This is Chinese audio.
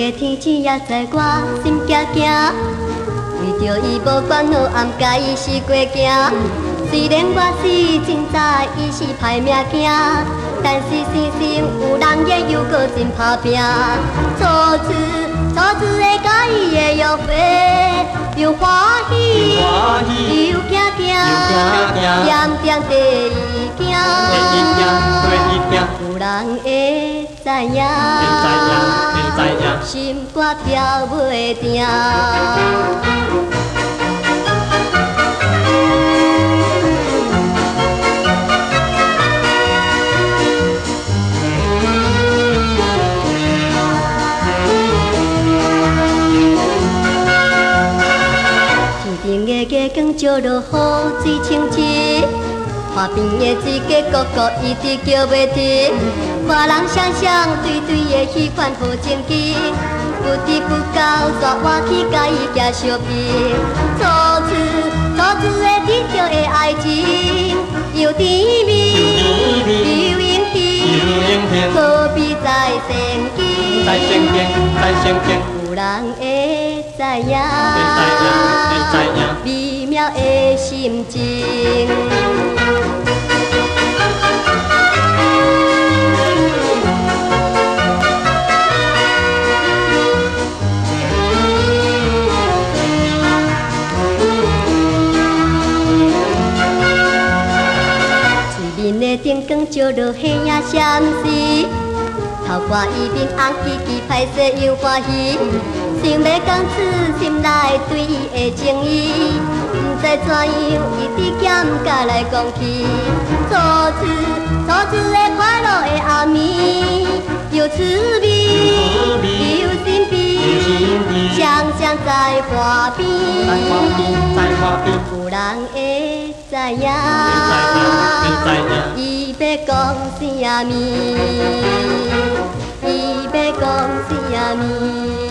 的天星也知我心惊惊，为着伊无烦恼，暗甲伊是过行。虽然我是真知伊是歹命囝，但是生生有人也又搁真打拼。初次的甲伊的约会，又欢喜又惊惊，点点地行，有人会知影，心肝跳袂定。月光照落雨水清澈，岸边的水鸡咕咕一直叫袂停。外人双双对对的喜欢好情景，不知不觉煞我去甲伊行相片。初次的低调的爱情，又甜蜜又永恒，何必再生根？有人会知影，美妙的心情。水面的灯光照落黑影闪烁，透过伊面红记记，歹势又欢喜。想要讲出心内对伊的情意，不知怎样一直减甲来讲起。初次的快乐的暗暝，又滋味又神秘，双双在花边，有人会知影，伊要讲啥物，伊要讲啥物。